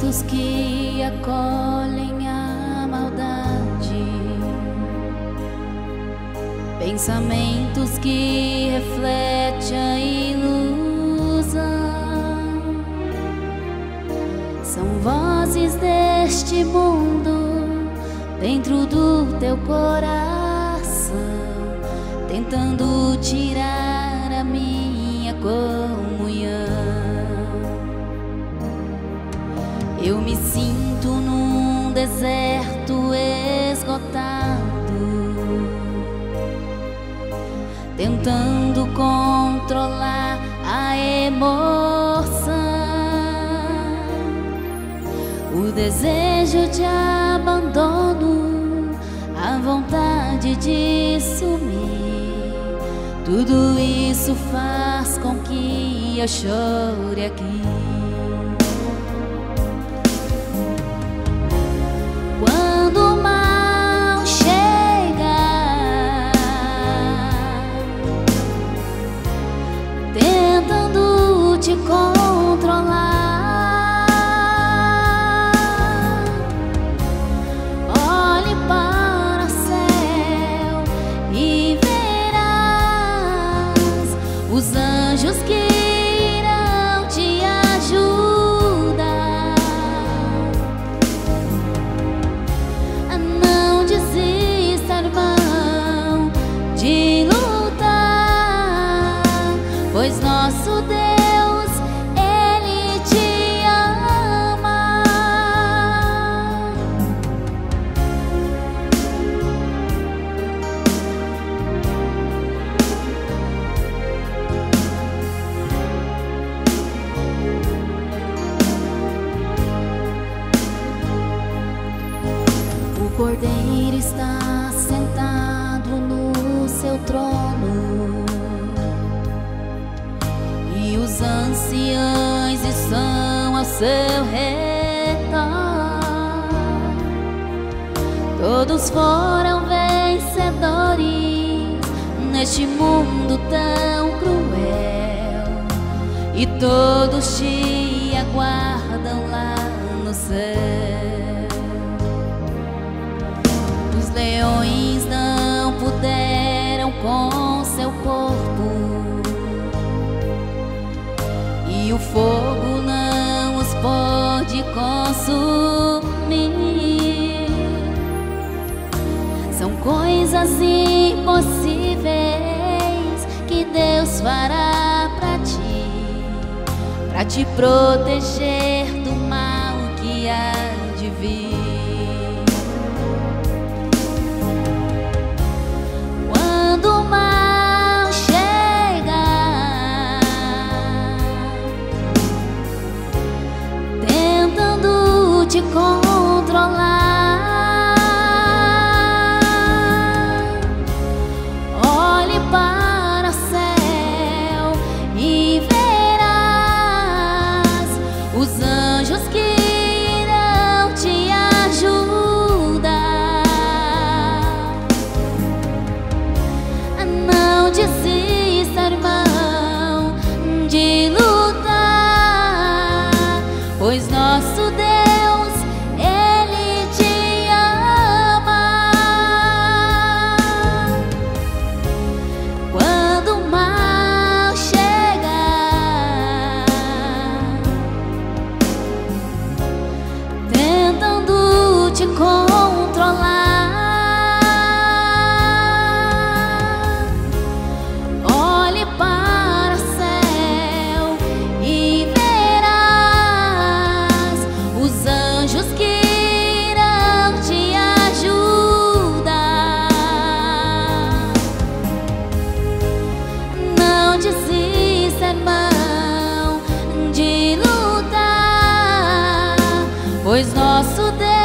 Pensamentos que acolhem a maldade, pensamentos que refletem a ilusão, são vozes deste mundo dentro do teu coração, tentando tirar a minha comunhão. Eu me sinto num deserto esgotado, tentando controlar a emoção, o desejo de abandono, a vontade de sumir. Tudo isso faz com que eu chore aqui. Quando o mal chega, tentando te controlar, olhe para o céu e verás os anjos que irão te ajudar. Não desista, irmão, de lutar, pois nosso Deus, Ele te ama. O Cordeiro está sentado no seu trono, e os anciãos estão ao seu redor. Todos foram vencedores neste mundo tão cruel, e todos te aguardam lá no céu. Os leões não puderam com seu corpo, e o fogo não os pode consumir. São coisas impossíveis que Deus fará pra te proteger do mal que há de vir. Quando o mal chega, tentando te controlar, olhe para o céu e verás os anjos que irão te ajudar. Não desista, irmão, de lutar, pois nosso Deus, Ele te ama. Quando o mal chega, tentando te controlar, olhe para o céu e verás os anjos que irão te ajudar. Não desista, irmão, de lutar, pois nosso Deus,